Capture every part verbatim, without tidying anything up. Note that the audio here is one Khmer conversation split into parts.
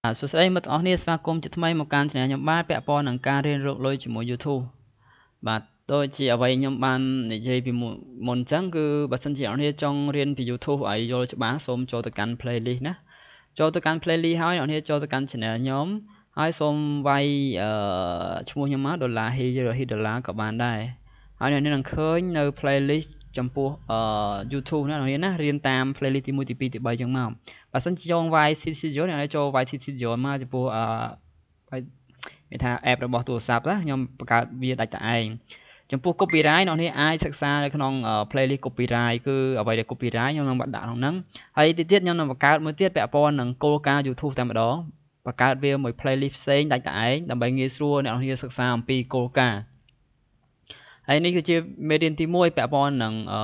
សួស្តីមិត្តទាំងអស់គ្នាស្វាគមន៍ជាថ្មីមកកាន់ channel ខ្ញុំបាទពាក់ព័ន្ធនឹងការរៀនរកលុយជាមួយ YouTube បាទដូចជាអ្វីខ្ញុំបាននិយាយពីមុនអញ្ចឹងគឺបើសិនជាអ្នកនាងចង់រៀនពី YouTube ឲ្យយល់ច្បាស់សូមចូលទៅកាន់ playlist ណាចូលទៅកាន់ playlist ហើយអ្នកនាងចូលទៅកាន់ channel ខ្ញុំហើយសូមវាយអឺឈ្មោះខ្ញុំមកដុល្លារ Hero Hit ដុល្លារក៏បានដែរហើយអ្នកនាងនឹងឃើញនៅ playlist ចំពោះអឺ YouTube ណាអ្នកនាងណារៀនតាម playlist ទី1ទី2ទី3ចឹងមកបើសិនជាចង់វាយ C C យល់អ្នកនាងចូលវាយ C C យល់មកចំពោះអឺមានថា app របស់ទូរស័ព្ទណាខ្ញុំបង្កើតវាដាច់តែឯងចំពោះ copyright អ្នកនាងអាចសិក្សានៅក្នុង playlist copyright គឺអ្វីដែល copyright ខ្ញុំនឹងដាក់ក្នុងហ្នឹងហើយទីទៀតខ្ញុំនឹងបង្កើតមួយទៀតពាក់ព័ន្ធនឹងគោលការណ៍ YouTube តែម្ដងបង្កើតវាមួយ playlist ផ្សេងដាច់តែឯងដើម្បីងាយស្រួលអ្នកនាងសិក្សាអំពីគោលការណ៍ហើយនេះគឺជាមេរៀនទី1ពាក់ព័ន្ធនឹងអឺ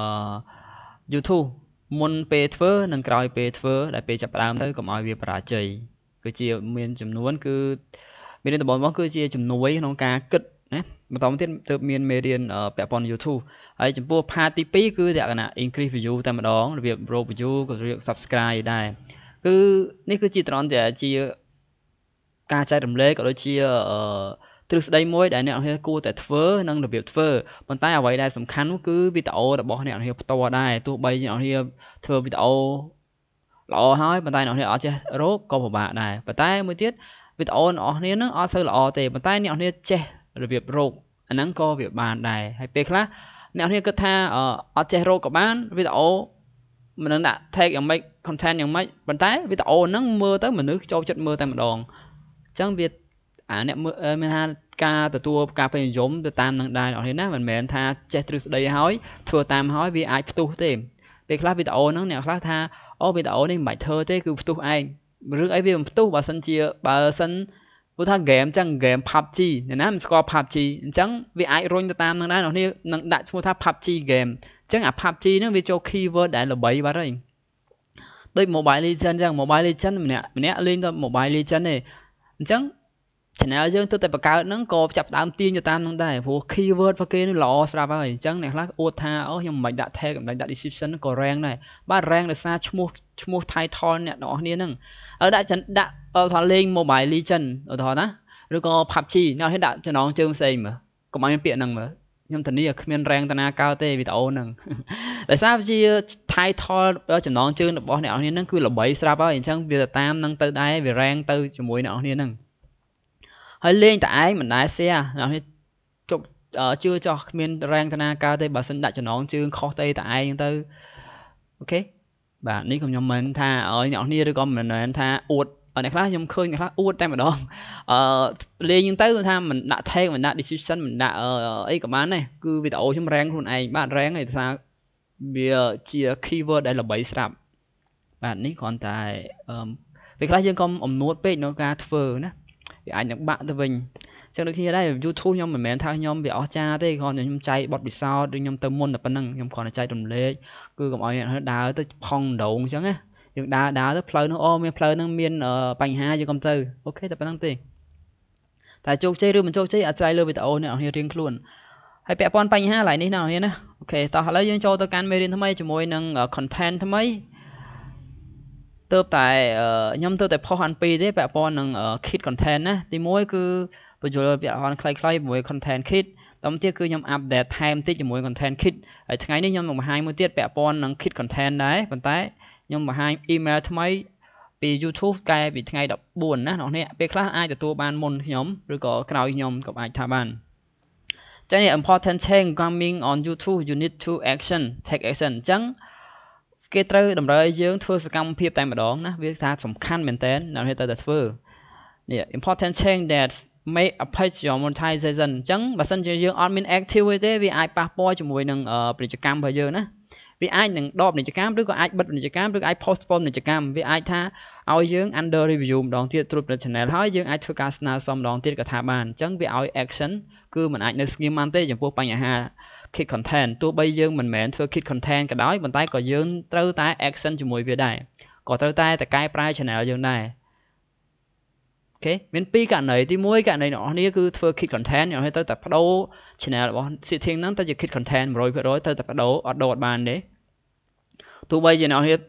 YouTube មុនពេលធ្វើនិងក្រោយពេលធ្វើដែលពេលចាប់ផ្ដើមទៅកុំឲ្យវាបរាជ័យគឺជាមានចំនួនគឺមេរៀនដំបូងមកគឺជាជំនួយក្នុងការគិតណាបន្តមកទៀតទើបមានមេរៀនពាក់ព័ន្ធ YouTube ហើយចំពោះ part ទី2គឺលក្ខណៈ increase view តែម្ដងរបៀប grow view ក៏របៀប subscribe ដែរគឺនេះគឺជាត្រង់តែជាការចែករំលែកក៏ដូចជាអឺទ្រឹស្ដីមួយដែលអ្នកនរគួរតែធ្វើនិងរបៀបធ្វើប៉ុន្តែអ្វីដែលសំខាន់នោះគឺវីដេអូរបស់អ្នកនរផ្ទាល់ដែរទោះបីអ្នកនរធ្វើវីដេអូល្អហើយប៉ុន្តែអ្នកនរអត់ចេះរកក៏ពិបាកដែរប៉ុន្តែមួយទៀតវីដេអូរបស់អ្នកនឹងអត់សូវល្អទេប៉ុន្តែអ្នកនរចេះរបៀបរកអាហ្នឹងក៏វាបានដែរហើយពេលខ្លះអ្នកនរគិតថាអត់ចេះរកក៏បានវីដេអូមិននឹងដាក់ tag យ៉ាងម៉េច content យ៉ាងម៉េចប៉ុន្តែវីដេអូហ្នឹងមើលទៅមនុស្សចូលចិត្តមើលតែម្ដងអញ្ចឹងវាអាអ្នកមានថាការទទួលការពេញនិយមទៅតាមនឹងដែរអ្នកណាមិនមែនថាចេះទ្រឹស្ដីហើយធ្វើតាមហើយវាអាចផ្ទុះទេពេលខ្លះវីដេអូហ្នឹងអ្នកខ្លះថាអូវីដេអូនេះមិនបាច់ធ្វើទេគឺផ្ទុះឯងរឿងអីវាមិនផ្ទុះបើសិនជាបើសិនព្រោះថា game អញ្ចឹង game ផាប់ជី អ្នកណាមិនស្គាល់ ផាប់ជី អញ្ចឹងវាអាចរុញទៅតាមនឹងដែរអ្នកនេះនឹងដាក់ឈ្មោះថា ផាប់ជី game អញ្ចឹងអា ផាប់ជី ហ្នឹងវាចូល keyword ដែលល្បីបាត់ហើយដូច Mobile Legends អញ្ចឹង Mobile Legends ម្នាក់ម្នាក់លេងទៅ Mobile Legends ទេអញ្ចឹង channel យើងទៅតែបង្កើតហ្នឹងក៏ចាប់ដើមទាញទៅតាមហ្នឹងដែរព្រោះ keyword របស់គេនេះល្អស្រាប់ហើយអញ្ចឹងអ្នកខ្លះអួតថាអូខ្ញុំមិនបាច់ដាក់ tag មិនបាច់ដាក់ description ក៏ rank ដែរបាទ rank ដោយសារឈ្មោះឈ្មោះ title អ្នកនរគ្នាហ្នឹងឲ្យដាក់ដាក់ថាលេង Mobile Legend ឧទាហរណ៍ណាឬក៏ ផាប់ជី អ្នកនេះដាក់ចំណងជើងផ្សេងមើលកុំឲ្យមានពាក្យហ្នឹងមើលខ្ញុំធានាគ្មាន rank តាណាកើតទេវីដេអូហ្នឹងដោយសារជា title ចំណងជើងរបស់អ្នកនរគ្នាហ្នឹងគឺល្បីស្រាប់ហើយអញ្ចឹងវាទៅតាមហ្នឹងទៅដែរវា rank ទៅជាមួយអ្នកនរគ្នាហ្នឹងហើយលេងតែឯងមិនដែរ share អ្នកនេះជុកជឿចោះគ្មាន rank តាណាកើតទេបើសិនដាក់ចំណងជើងខុសទៅតែឯងទៅអូខេបាទនេះខ្ញុំមិនថាឲ្យអ្នកនេះឬក៏មិនមែនថាអួតអ្នកខ្លះខ្ញុំឃើញអ្នកខ្លះអួតតែម្ដងអឺលេងហ្នឹងទៅថាមិនដាក់ tag មិនដាក់ description មិនដាក់អីក៏បានដែរគឺវីដេអូខ្ញុំ rank ខ្លួនឯងបាទ rank ឯថាវាជា keyword ដែលល្បីស្រាប់បាទនេះគ្រាន់តែអឺពេលខ្លះយើងក៏អំនួតពេកក្នុងការធ្វើណាវាអាចនឹងបាក់ទៅវិញអញ្ចឹងដូចគ្នាដែរ YouTube ខ្ញុំមិនមែនថាខ្ញុំវាអស្ចារ្យទេគ្រាន់តែខ្ញុំចែកបទពិសោធន៍ឬខ្ញុំទៅមុនតែប៉ុណ្្នឹងខ្ញុំគ្រាន់តែចែករំលែកគឺកុំឲ្យអ្នកដើរទៅផង់ដងអញ្ចឹងណាយើងដើរដើរទៅផ្លូវនោះអូមានផ្លូវហ្នឹងមានបញ្ហាយើងកុំទៅអូខេតែប៉ុណ្្នឹងទេតែជោគជ័យឬមិនជោគជ័យអាស្រ័យលើវីដេអូអ្នកនររៀងខ្លួនហើយពាក់ព័ន្ធបញ្ហាឡើយនេះណាណាអូខេតោះឥឡូវយើងចូលទៅកាន់មេរៀនថ្មីជាមួយនឹង content ថ្មីទើបតែខ្ញុំទើបតែផុសអានពីរទេពាក់ព័ន្ធនឹង kit content ណាទី1គឺបញ្ចូលពាក្យអនខ្លីៗជាមួយ content kit តំទៀតគឺខ្ញុំ update ថែមតិចជាមួយ content kit ហើយថ្ងៃនេះខ្ញុំនឹងបង្ហាញមួយទៀតពាក់ព័ន្ធនឹង kit content ដែរប៉ុន្តែខ្ញុំបង្ហាញ email ថ្មីពី YouTube កែពីថ្ងៃដប់បួនណាអ្នកនេះពេលខ្លះអាចទទួលបានមុនខ្ញុំឬក៏ក្រោយខ្ញុំក៏អាចថាបានចឹង important change coming on YouTube you need to action take action ចឹងគេត្រូវតម្រូវឲ្យយើងធ្វើសកម្មភាពតែម្ដងណាវាថាសំខាន់មែនតើអ្នកនេះត្រូវតែធ្វើនេះ important change that make affect your monetization អញ្ចឹងបើសិនជាយើងអត់មាន active ទេវាអាចប៉ះពាល់ជាមួយនឹងពាណិជ្ជកម្មរបស់យើងណាវាអាចនឹងដកពាណិជ្ជកម្មឬក៏អាចបិទពាណិជ្ជកម្មឬក៏អាច postpone ពាណិជ្ជកម្មវាអាចថាឲ្យយើង under review ម្ដងទៀតត្រួតពិនិត្យ channel ហើយយើងអាចធ្វើការស្នើសុំម្ដងទៀតក៏ថាបានអញ្ចឹងវាឲ្យ action គឺមិនអាចនៅស្ងៀមបានទេចំពោះបញ្ហា kit content ទោះបីយើងមិនមែនធ្វើ kit content ក៏ដោយប៉ុន្តែក៏យើងត្រូវតែ action ជាមួយវាដែរក៏ត្រូវតែតែកែប្រែ channel យើងដែរអូខេមានពីរករណីទី1ករណីអ្នកនរគឺធ្វើ kit content អ្នកនរត្រូវតែបដូរ channel របស់ setting ហ្នឹងទៅជា kit content 100% ត្រូវតែបដូរអត់ដូរអត់បានទេទោះបីជាអ្នកនរ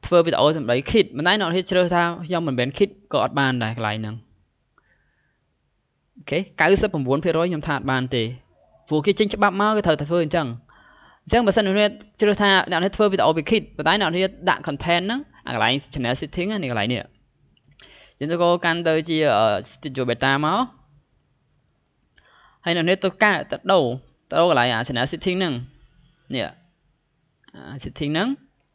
ធ្វើវីដេអូសម្ដី kit មិនដែរអ្នកនរជ្រើសថាខ្ញុំមិនមែន kit ក៏អត់បានដែរកន្លែងហ្នឹងអូខេ ninety-nine percent ខ្ញុំថាអត់បានទេព្រោះគេចេញច្បាប់មកគេត្រូវតែធ្វើអញ្ចឹងអញ្ចឹងបើសិនអ្នកនរជ្រើសថាអ្នកនរធ្វើវីដេអូពី kit ប៉ុន្តែអ្នកនរដាក់ content ហ្នឹងអាកន្លែង channel setting នេះកន្លែងនេះយើងទៅកាន់ទៅជា Studio Beta មកហើយអ្នកនរទៅកាទៅដូរទៅកន្លែងអា channel setting ហ្នឹងនេះ setting ហ្នឹង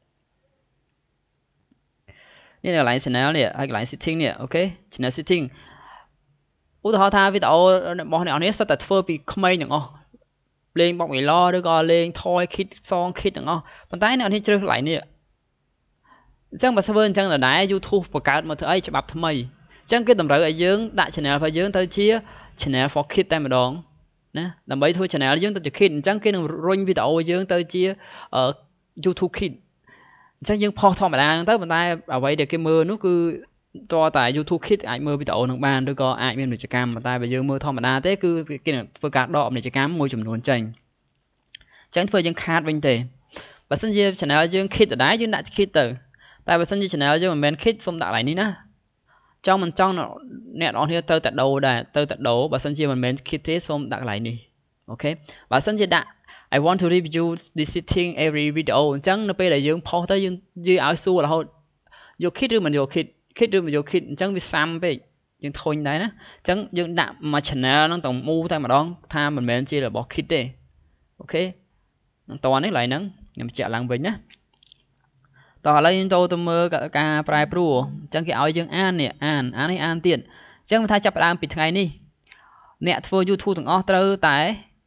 នេះកន្លែង channel នេះហើយកន្លែង setting នេះអូខេ channel setting ឧទាហរណ៍ថាវីដេអូរបស់អ្នកនេះសុទ្ធតែធ្វើពីក្មេងទាំងអស់លេងបកមីឡឬក៏លេង toy kit song kit ទាំងអស់ប៉ុន្តែអ្នកនេះជ្រើសកន្លែងនេះអញ្ចឹងបើធ្វើអញ្ចឹងដដែល YouTube បង្កើតមកធ្វើអីច្បាប់ថ្មីអញ្ចឹងគេតម្រូវឲ្យយើងដាក់ channel របស់យើងទៅជា channel for kid តែម្ដងណាដើម្បីធ្វើ channel យើងទៅជា kid អញ្ចឹងគេនឹងរុញវីដេអូយើងទៅជា YouTube kid អញ្ចឹងយើងផុសធម្មតាហ្នឹងទៅប៉ុន្តែអ្វីដែលគេមើលនោះគឺតើតែ YouTube kit អាចមើលវីដេអូនឹងបានឬក៏អាចមានពាណិជ្ជកម្មប៉ុន្តែបើយើងមើលធម្មតាទេគឺគេនឹងធ្វើការដកពាណិជ្ជកម្មមួយចំនួនចេញអញ្ចឹងធ្វើយើងខាតវិញទេបើសិនជា channel យើង kit ដដែលយើងដាក់ kit ទៅតែបើសិនជា channel យើងមិនមែន kit សូមដាក់កន្លែងនេះណាចង់មិនចង់អ្នកនរគ្នាទៅតែដូរដែរទៅតែដូរបើសិនជាមិនមែន kit ទេសូមដាក់កន្លែងនេះអូខេបើសិនជាដាក់ I want to review this setting every video អញ្ចឹងនៅពេលដែលយើងផុសទៅយើងនិយាយឲ្យសួររហូតយក kit ឬមិនយក kit kit ឬមិនយក kit អញ្ចឹងវាសាំពេកយើងធុញដែរណាអញ្ចឹងយើងដាក់មួយ channel ហ្នឹងទាំងមូលតែម្ដងថាមិនមែនជារបស់ kit ទេអូខេនឹងតនេះកន្លែងហ្នឹងខ្ញុំបញ្ជាក់ឡើងវិញណាតោះឥឡូវយើងចូលទៅមើលការប្រែប្រួលអញ្ចឹងគេឲ្យយើងអាននេះអានអាននេះអានទៀតអញ្ចឹងថាចាប់ផ្ដើមពីថ្ងៃនេះអ្នកធ្វើ YouTube ទាំងអស់ត្រូវតែ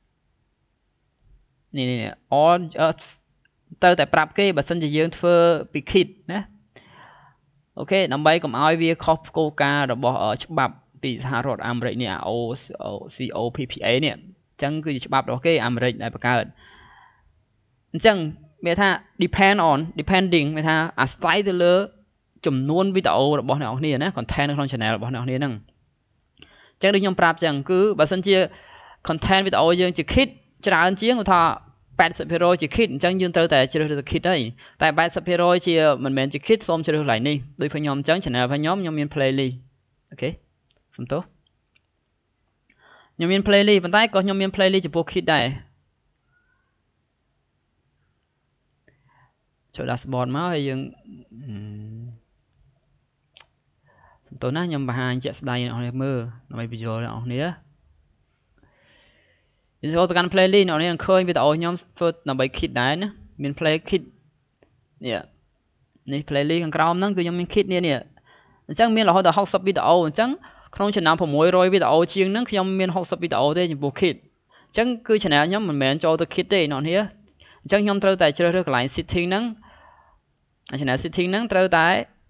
នេះនេះ all ទៅតែប្រាប់គេបើសិនជាយើងធ្វើពី kit ណាអូខេដើម្បីកុំឲ្យវាខុសគោលការណ៍របស់ច្បាប់ពីសហរដ្ឋអាមេរិកនេះ អូ ซี អូ พี พี เอ នេះអញ្ចឹងគឺជាច្បាប់របស់គេអាមេរិកដែលបង្កើតអញ្ចឹងមានថា depend on depending មានថាអាស្រ័យទៅលើចំនួនវីដេអូរបស់អ្នកនរគ្នាណា content នៅក្នុង channel របស់អ្នកនរគ្នាហ្នឹងអញ្ចឹងដូចខ្ញុំប្រាប់អញ្ចឹងគឺបើសិនជា content វីដេអូយើងជា kit ច្រើនជាងឧទាហរណ៍eighty percent ជា kit អញ្ចឹងយើងត្រូវតែជ្រើសរើស kit ហើយតែeighty percent ជាមិនមែនជា kit សូមជ្រើសកន្លែងនេះដូចខ្ញុំអញ្ចឹង channel របស់ខ្ញុំខ្ញុំមាន playlist អូខេសុំទោសខ្ញុំមាន playlist ប៉ុន្តែក៏ខ្ញុំមាន playlist ចំពោះ kit ដែរចូល dashboard មកហើយយើងសុំទោសណាខ្ញុំបង្ហាញជាក់ស្ដែងអ្នកនរមើលដើម្បីបញ្យល់អ្នកនរគ្នាយើងចូលទៅកាន់ playlist អ្នកនរឃើញវីដេអូខ្ញុំធ្វើដើម្បី kit ដែរណាមាន play kit នេះនេះ playlist ខាងក្រោមហ្នឹងគឺខ្ញុំមាន kit នេះនេះអញ្ចឹងមានរហូតដល់sixtyវីដេអូអញ្ចឹងក្នុងចំណោមsix hundredវីដេអូជាងហ្នឹងខ្ញុំមានsixtyវីដេអូទេចំពោះ kit អញ្ចឹងគឺ channel ខ្ញុំមិនមែនចូលទៅ kit ទេអ្នកនរអញ្ចឹងខ្ញុំត្រូវតែជ្រើសរើសកន្លែង setting ហ្នឹង channel setting ហ្នឹងត្រូវតែ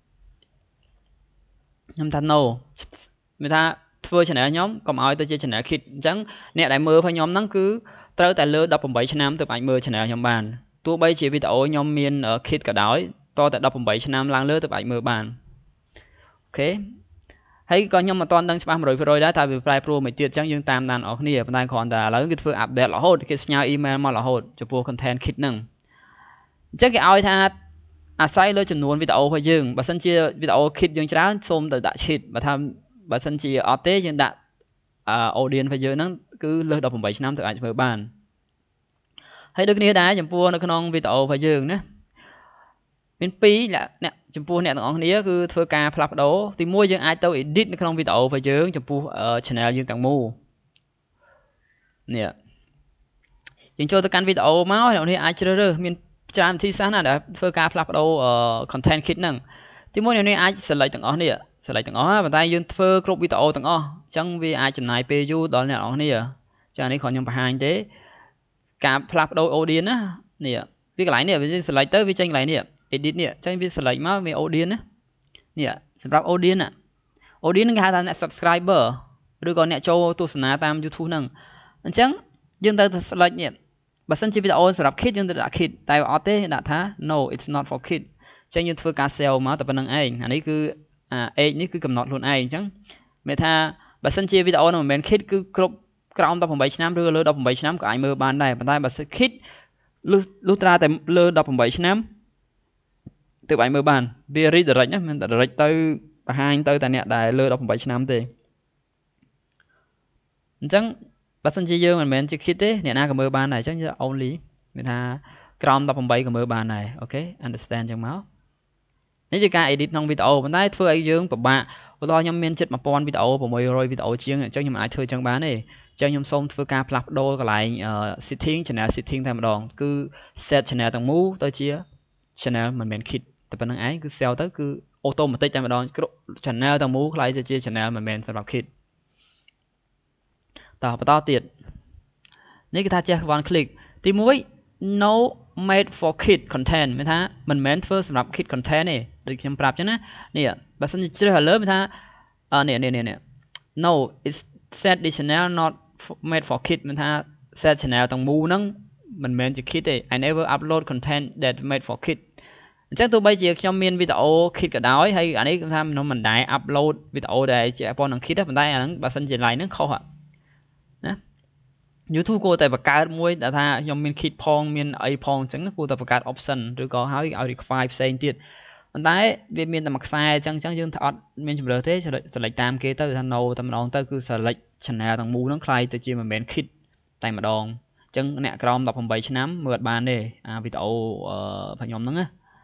ខ្ញុំថា no មានថាធ្វើ channel ខ្ញុំកុំឲ្យទៅជា channel kit អញ្ចឹងអ្នកដែលមើលរបស់ខ្ញុំហ្នឹងគឺត្រូវតែលើeighteenឆ្នាំទើបអាចមើល channel ខ្ញុំបានទោះបីជាវីដេអូខ្ញុំមាន kit ក៏ដោយតតែeighteenឆ្នាំឡើងលើទើបអាចមើលបានអូខេហើយក៏ខ្ញុំមិនទាន់ដឹងច្បាស់one hundred percentដែរតែវាប្រែប្រួលមួយទៀតអញ្ចឹងយើងតាមដានអស់គ្នាប៉ុន្តែគ្រាន់តែឥឡូវគេធ្វើ update រហូតគេផ្ញើ email មករហូតចំពោះ content kit ហ្នឹងអញ្ចឹងគេឲ្យថាអាស្រ័យលើចំនួនវីដេអូរបស់យើងបើសិនជាវីដេអូ kit យើងច្រើនសូមទៅដាក់ kit បើថាបើសិនជាអត់ទេយើងដាក់ audience របស់យើងហ្នឹងគឺលើសeighteenឆ្នាំទៅអាចធ្វើបានហើយដូចគ្នាដែរចំពោះនៅក្នុងវីដេអូរបស់យើងណាមានពីរអ្នកចំពោះអ្នកទាំងអស់គ្នាគឺធ្វើការផ្លាស់ប្ដូរទីមួយយើងអាចទៅ edit នៅក្នុងវីដេអូរបស់យើងចំពោះ channel យើងទាំងមូលនេះយើងចូលទៅកាន់វីដេអូមកអ្នកនេះអាចជ្រើសរើសមានច្រើនវិធីសាស្ត្រណាស់ដែលធ្វើការផ្លាស់ប្ដូរ content kit ហ្នឹងទីមួយអ្នកនេះអាច select ទាំងអស់នេះ select ទាំងអស់ប៉ុន្តែយើងធ្វើគ្រប់វីដេអូទាំងអស់អញ្ចឹងវាអាចចំណាយពេលយូរដល់អ្នកនរគ្នាចានេះគ្រាន់ខ្ញុំបង្ហាញទេការផ្លាស់ប្ដូរ audience ណានេះវាកន្លែងនេះវា select ទៅវាចេញកន្លែងនេះ edit នេះអញ្ចឹងវា select មកមាន audience ណានេះសម្រាប់ audience ណា audience ហ្នឹងគេហៅថាអ្នក subscriber ឬក៏អ្នកចូលទស្សនាតាម YouTube ហ្នឹងអញ្ចឹងយើងត្រូវ select នេះបើសិនជាវីដេអូសម្រាប់ kid យើងទៅដាក់ kid តែអត់ទេដាក់ថា no it's not for kid អញ្ចឹងយើងធ្វើការ sell មកតែប៉ុណ្្នឹងឯងអានេះគឺអា age នេះគឺកំណត់ខ្លួនឯងអញ្ចឹងមានថាបើសិនជាវីដេអូនោះមិនមែន kid គឺគ្រប់ក្រោមeighteenឆ្នាំឬលើeighteenឆ្នាំក៏អាចមើលបានដែរប៉ុន្តែបើសិន kid លុះលុះត្រាតែលើeighteenឆ្នាំ từ bài mơ bàn vì redirect nhé mình direct tới hai tới tại nè đại lơ đọc bảy năm thế chẳng bắt sân chi dương mình mình chỉ khít thế nè na cái mơ bàn này chắc như only mình ha crom đọc bảy cái mơ bàn này ok understand chẳng máu nếu chỉ cả edit nông video mình thấy thưa ấy dương của bạn lo nhom miên chết mà pon video của mười rồi video chiếng cho nhưng mà ai chơi chẳng bán này cho nhom xong thưa ca plug đô cái lại setting channel setting thêm đòn cứ set channel tầng mũ tới chia channel mình mình khítแต่เป็นยังไงคือเซลล์ก็คือออโตมัติจำเป็นดอนชันแนลต่างมูใครจะเจอชันแนลมันเป็นสำหรับคิดต่อไปต่อติดนี่คือถ้าเจอวันคลิกที่มุ้ย no made for kid content ไม่ท่ามันเหมือนเพื่อสำหรับ kid content นี่โดยคำปรับใช่ไหมเนี่ยบัสจะเจอเลยไม่ท่าเออเนี่ยเนี่ยเนี่ย no it's set the channel not made for kid ไม่ท่า set channel ต่างมูนั่งมันเหมือนจะคิดเลย I never upload content that made for kid chắc tôi bây giờ trong miền video khi cả đói hay anh ấy tham nó mình đại upload video để chị apple năng khi đó mình tay anh bà xin chỉ lại nó không ạ YouTube cô tại bậc cao muối đã tha trong miền khi phong miền ấy phong chẳng cô tại bậc cao option rồi có hỏi ở require xây tiết anh tay về miền tầm mặt sai chẳng chẳng dương thọ miền chụp được thế sẽ lại tam kia tới thằng nâu tầm đòn tới cứ sẽ lại channel thằng mu nó khai tới chi mà miền khi tay mà đòn chẳng nè crom đọc phòng bảy năm mượt bàn đi video phải nhóm nó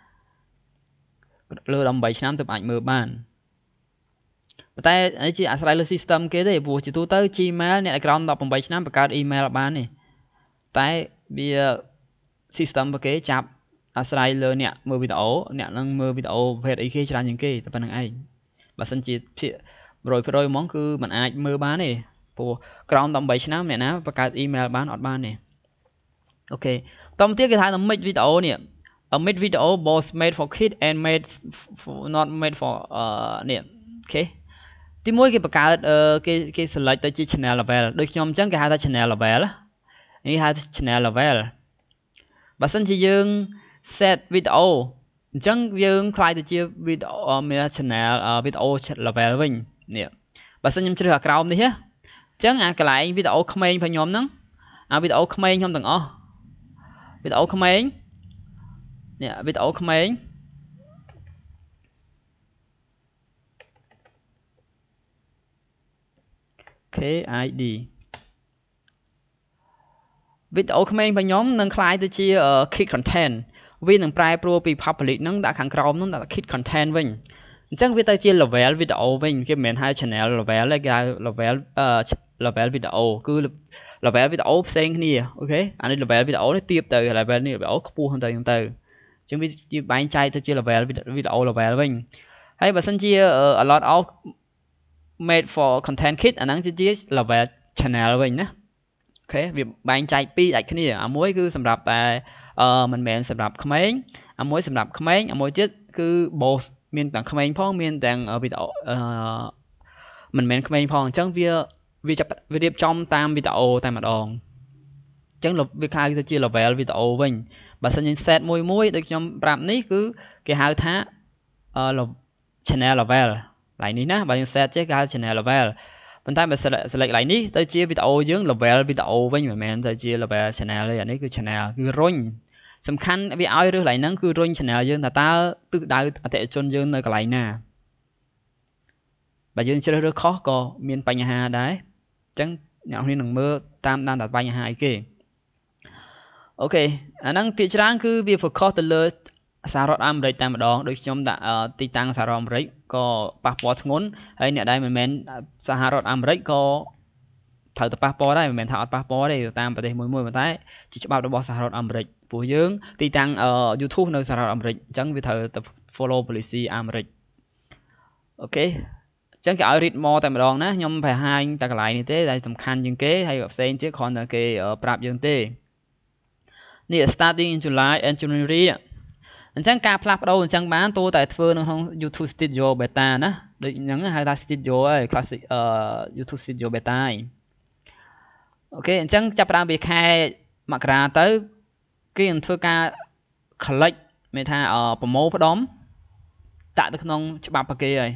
lơ đầm bảy năm từ ảnh mờ bàn,แต่ไอ้ที่อาศัยเลย system เกได้บัวจิตตัว Gmail เนี่ยกรองดอกผมไปชั้นประกาศอีเมลบ้านนี่แต่เบีย system เกจับอาศัยเลยเนี่ยมือวิดีโอเนี่ยนั่งมือวิดีโอเพจไอ้ที่จะยังเกแต่เป็นยังไงบัดสันจิตที่โรยโรยมองคือมันอาจมือบ้านนี่บัวกรองดอกใบชั้นเนี่ยนะประกาศอีเมลบ้านอดบ้านนี่โอเคตอนที่เกถ่ายทำมิดวิดีโอเนี่ยa made video both made for kids and made for, not made for เอ่อเนี่ยโอเคที่มุ้ยกี่ประกาศเอ่อกี่กี่ select ตัวจี channel level โดยยอมจังกี่หาตัว channel level นี่หา channel level บัดสันจียัง set video จังยังคลายตัวจี video เอ่อมี channel เอ่อ video level วิ่งเนี่ยบัดสันยังจะเลือกกราวนี่ฮะจังอ่ะกลาย video ขมิ้นพยอมนั่งอ่ะ video ขมิ้นยอมต่างอ๋อ video ขมิ้นเนี่ยวิดีโอขมิ้นเค ไอ ดี วิดีโอขมิ้นไปย้อมนั่งคล้ายตัวชี้เอ่อ kid content วิ่งนั่งปลายโปรปี public นั่งด่าขังกรอบนั่งด่า kid content วิ่งจังวิดีโอชี้ level วิดีโอวิ่งคือเหมือนให้ channel level เลยก็ level เอ่อ level วิดีโอคือ level วิดีโอเซ็งนี่โอเคอันนี้ level วิดีโอนี่เทียบตัว level นี่ level ขบูหันตัวยังตัวchúng vi chỉ bán chay tôi chia là về video là về mình hay bà sân chia a lot of made for content kit anh đang chia là về channel mình nhé ok việc bán chay pi lại cái này à muối cứ sầm đạp tại mình mẹ sầm đạp comment à muối sầm đạp comment à muối chết cứ bộ miền tảng comment phong miền tảng ở video mình mẹ comment phong chẳng vì vì chụp video trong tam video tam mặt đòn chẳng là việc hai tôi chia là về video mình bà sẽ nhìn set môi môi được trong rạp ní cứ cái hai tháng ờ là channel level lại ní ná bà nhìn set chứ cái channel level bên tay bà sẽ lại lại ní tới chia video dưới level video với người mẹ tới chia level channel này này cứ channel cứ rung sầm khăn vì ai được lại nắng cứ rung channel dương là ta tự đại tệ chôn dương nơi cái lại nè bà dương chưa được khó có miền Tây nhà Hà đấy chẳng nhạo nên đừng mơ tam đang đặt Tây nhà Hà kia ok anh đang phía trang cứ việc phục khó từ lời sao rót âm đấy tam mà đó đôi trong đã tì tăng sao rót đấy có passport ngốn hay nè đây mình men sao rót âm đấy có thợ tập passport đây mình thợ passport đây tam vào đây mùi mùi mà thấy chỉ cho bao đó bỏ sao rót âm đấy phù dưỡng tì tăng ở YouTube nơi sao rót âm đấy chẳng vì thợ tập follow policy âm đấy ok chẳng cái read more tam mà đó nè nhưng phải hai ta lại như thế đây tầm khăn những kế hay gặp xem chứ còn là cái ở prap dương têนี่ starting in July and January อันจังการพลับเราอันจังบ้านตัวแต่เฟิร์นของ YouTube Studio Beta นะโดยยังให้ทำ Studio ไอ้ classic เอ่อ YouTube Studio Beta โอเคอันจังจับตามไปแค่มกราtới cáiอันทั่วการคลิกไม่ท่าเอ่อโปรโมทพร้อมตัดตัวน้องฉบับปากเกย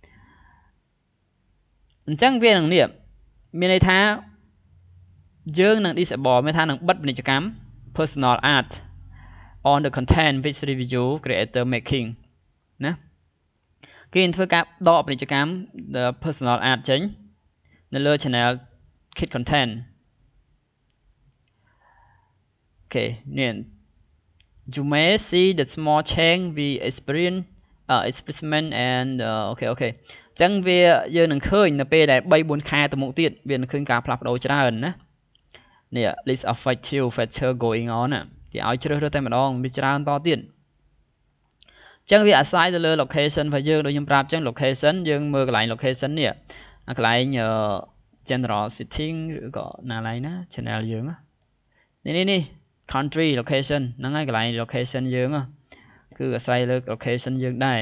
อันจังเวียนหนังเนี่ยมีในท่าเยอะหนัง disable ไม่ท่าหนังบัดกิจกรรมpersonal art on the content which review creator making ណាគេធ្វើការដកពាណិជ្ជកម្ម the personal ad ចេញនៅលើ channel kit content អូខេនេះ you may see the small change we experience uh, experiment and uh, អូខេអូខេអញ្ចឹងវាយើងនឹងឃើញនៅពេលដែលthree fourខែទៅមុខទៀតវានឹងឃើញការផ្លាស់ប្ដូរច្រើនណានេះ list of feature feature going on ណាគេឲ្យជ្រើសរើសតែម្ដងវាច្រើនតទៀតអញ្ចឹងវាអាស្រ័យទៅលើ location របស់យើងដូចខ្ញុំប្រាប់អញ្ចឹង location យើងមើលកន្លែង location នេះអាកន្លែង general setting ឬក៏ណាឡើយណា channel យើងនេះនេះនេះ country location ហ្នឹងហើយកន្លែង location យើងគឺអាស្រ័យលើ location យើងដែរ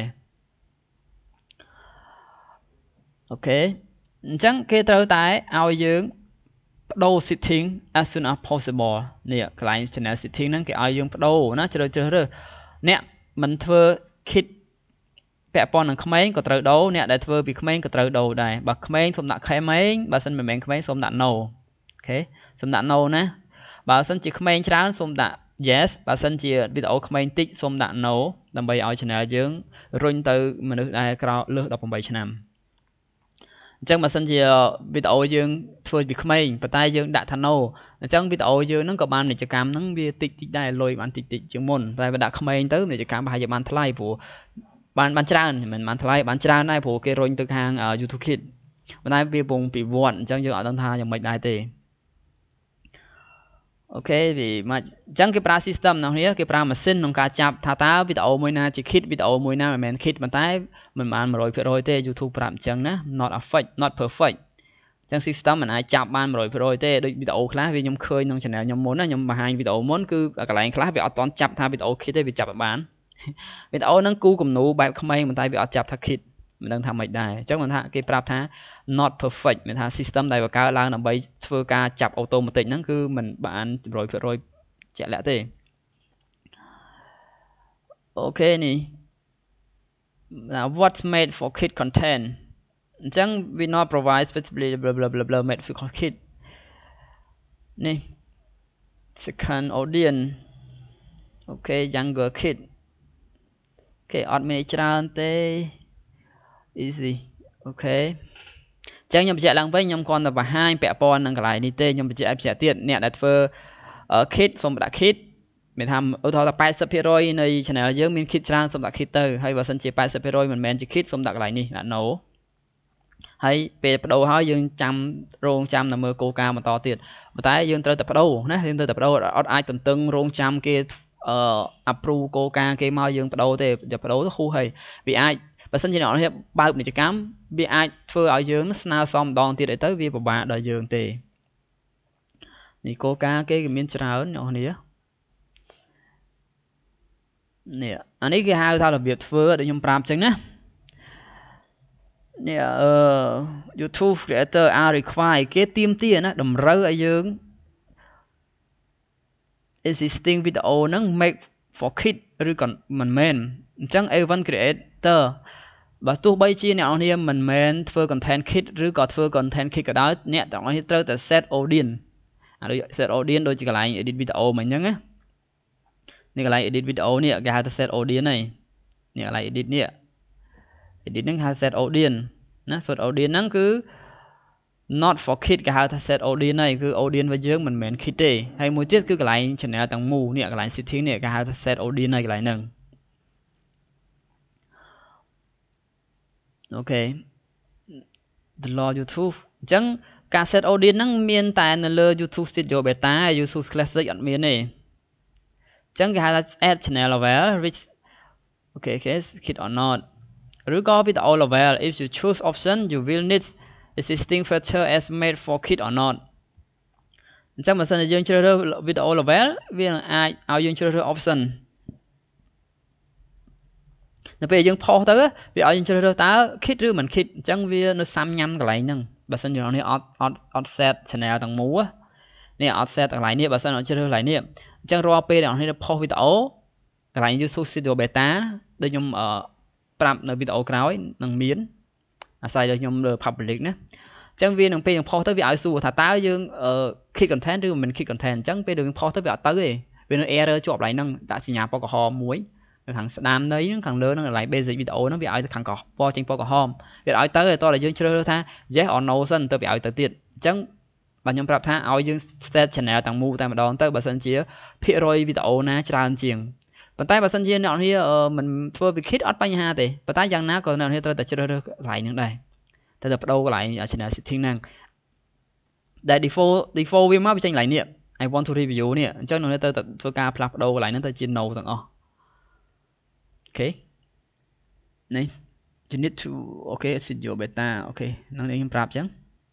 អូខេអញ្ចឹងគេត្រូវតែឲ្យយើងបដូរ setting as soon as possible នេះកន្លែង channel setting ហ្នឹងគេឲ្យយើងបដូរណាជ្រើសជ្រើសរើសអ្នកមិនធ្វើ kit ពាក់ព័ន្ធនឹងក្មេងក៏ត្រូវដូរអ្នកដែលធ្វើពីក្មេងក៏ត្រូវដូរដែរបើក្មេងសូមដាក់ក្មេងបើមិនមិនមែនក្មេងសូមដាក់ no អូខេសូមដាក់ no ណាបើសិនជាក្មេងច្រើនសូមដាក់ yes បើសិនជាវីដេអូក្មេងតិចសូមដាក់ no ដើម្បីឲ្យ channel យើងរុញទៅមនុស្សដែលក្រៅលើសeighteenឆ្នាំអញ្ចឹងបើសិនជាវីដេអូយើងធ្វើពីក្មេងប៉ុន្តែយើងដាក់ថា no អញ្ចឹងវីដេអូយើងហ្នឹងក៏បានពាណិជ្ជកម្មហ្នឹងវាតិចតិចដែរលុយបានតិចតិចជាងមុនតែបើដាក់ក្មេងទៅពាណិជ្ជកម្មប្រហែលជាបានថ្លៃព្រោះបានបានច្រើនមិនបានថ្លៃបានច្រើនដែរព្រោះគេរុញទៅខាង YouTube Kids ប៉ុន្តែវាពងពីវត្តអញ្ចឹងយើងអត់ដឹងថាយ៉ាងម៉េចដែរទេអូខេវាមកអញ្ចឹងគេប្រើ system នោះនេះគេប្រើម៉ាស៊ីនក្នុងការចាប់ថាតើវីដេអូមួយណាជា kit វីដេអូមួយណាមិនមែន kit ប៉ុន្តែមិនបានone hundred percentទេ YouTube ប្រាប់អញ្ចឹងណា not perfect not perfect អញ្ចឹង system មិនអាចចាប់បានone hundred percentទេដូចវីដេអូខ្លះវាខ្ញុំឃើញក្នុង channel ខ្ញុំមុនណាខ្ញុំបង្ហាញវីដេអូមុនគឺកន្លែងខ្លះវាអត់តន់ចាប់ថាវីដេអូ kit ទេវាចាប់បានវីដេអូហ្នឹងគូគំនូបែបក្មេងប៉ុន្តែវាអត់ចាប់ថា kit មិនដឹងថាម៉េចដែរអញ្ចឹងមិនថាគេប្រាប់ថា not perfect មានថា system ដែលបង្កើតឡើងដើម្បីធ្វើការចាប់ automatic ហ្នឹងគឺមិនបានone hundred percent ជាក់លាក់ទេអូខេនេះ what's made for kid content អញ្ចឹង we not provide specifically blah blah blah blah made for kid នេះ second audience អូខេ younger kid គេអត់មានច្រើនទេ easy អូខេចឹងខ្ញុំបញ្ជាក់ឡើងវិញខ្ញុំគ្រាន់តែបង្ហាញពាក់ព័ន្ធនឹងកន្លែងនេះទេខ្ញុំបញ្ជាក់បញ្ជាក់ទៀតអ្នកដែលធ្វើ kit សូមដាក់ kit មានថាឧទាហរណ៍ថាeighty percent នៃ channel យើងមាន kit ច្រើនសូមដាក់ kit ទៅហើយបើសិនជាeighty percent មិនមែនជា kit សូមដាក់កន្លែងនេះដាក់ no ហើយពេលបដូរហើយយើងចាំរងចាំនៅមើលគោលការណ៍បន្តទៀតប៉ុន្តែយើងត្រូវតែបដូរណាយើងត្រូវតែបដូរអត់អាចទន្ទឹងរងចាំគេអឺ approve គោលការណ៍គេមកយើងបដូរទេតែបដូរទៅហួសហើយវាអាចបើសិនជាអ្នកនរនេះបើកពាណិជ្ជកម្មវាអាចធ្វើឲ្យយើងស្នើសុំម្ដងទៀតអីទៅវាពិបាកដល់យើងទេនេះគោលការណ៍គេគេមានច្រើនអ្នកនរនេះនេះអានេះគេហៅថារបៀបធ្វើដូចខ្ញុំប្រាប់អញ្ចឹងណានេះអឺ YouTube creator are required គេទាមទារណាតម្រូវឲ្យយើង existing video ហ្នឹង make for kid ឬក៏មិនមែនអញ្ចឹង even creator បើទោះបីជាអ្នកនរនេះមិនមែនធ្វើ content kit ឬក៏ធ្វើ content kit ក៏ដោយអ្នកទាំងអស់នេះត្រូវតែ set audience អាដូច set audience ដូចជាកន្លែង edit video មិញហ្នឹងណានេះកន្លែង edit video នេះគេហៅថា set audience ហ្នឹងនេះកន្លែង edit នេះ edit ហ្នឹងហៅ set audience ណា set audience ហ្នឹងគឺ not for kid គេហៅថា set audience ហ្នឹងគឺ audience របស់យើងមិនមែន kid ទេហើយមួយទៀតគឺកន្លែង channel ទាំងមូលនេះកន្លែង setting នេះគេហៅថា set audience ហ្នឹងកន្លែងហ្នឹងអូខេ the law YouTube អញ្ចឹងការ set audience ហ្នឹងមានតែនៅលើ YouTube Studio Beta YouTube Classic អត់មានទេអញ្ចឹងគេហៅថា add channel level which អូខេ kid or not ឬក៏ video level if you choose option you will need existing feature as made for kid or not អញ្ចឹងបើសិនជាយើងជ្រើសរើស video level វានឹងអាចឲ្យយើងជ្រើសរើស option នៅពេលយើងផុសទៅវាឲ្យយើងជ្រើសរើសតើ kit ឬមិន kit អញ្ចឹងវានៅសាំញ៉ាំកន្លែងហ្នឹងបើសិនជានេះអត់អត់អត់ set channel ទាំងមូលនេះអត់ set កន្លែងនេះបើសិនអត់ជ្រើសរើសកន្លែងនេះអញ្ចឹងរាល់ពេលអ្នកនេះផុសវីដេអូកន្លែង YouTube Studio Beta ដូចខ្ញុំអឺប្រាប់នៅវីដេអូក្រោយនឹងមានអាស្រ័យដល់ខ្ញុំលើ public ណាអញ្ចឹងវានឹងពេលយើងផុសទៅវាឲ្យសួរថាតើយើង kit content ឬមិន kit content អញ្ចឹងពេលយើងផុសទៅវាអត់ទៅទេវានៅ error ជាប់កន្លែងហ្នឹងដាក់សញ្ញាពណ៌ក្រហមមួយខាងស្ដាមនៃហ្នឹងខាងលើហ្នឹងកន្លែង basic video ហ្នឹងវាឲ្យទៅខាងកោះពណ៌ចេញពណ៌ក្រហមវាឲ្យទៅឲ្យតតែយើងជ្រើសរើសថា yes or no សិនទៅវាឲ្យទៅទៀតអញ្ចឹងបាទខ្ញុំប្រាប់ថាឲ្យយើង set channel ទាំងមូលតែម្ដងទៅបើសិនជាភាគរយវីដេអូណាច្រើនជាងប៉ុន្តែបើសិនជាអ្នកនរគ្នាមិនធ្វើវិគិតអត់បញ្ហាទេប៉ុន្តែយ៉ាងណាក៏អ្នកនរគ្នាត្រូវតែជ្រើសរើសកន្លែងហ្នឹងដែរត្រូវតែបដូរកន្លែង channel setting ហ្នឹងដែល default default វាមកវាចេញកន្លែងនេះ I want to review នេះអញ្ចឹងអ្នកនរគ្នាត្រូវតែធ្វើការផ្លាស់ប្ដូរកន្លែងហ្នឹងទៅជា no ទាំងអស់អូខេនេះ you need to okay set your beta អូខេហ្នឹងខ្ញុំប្រាប់អញ្ចឹង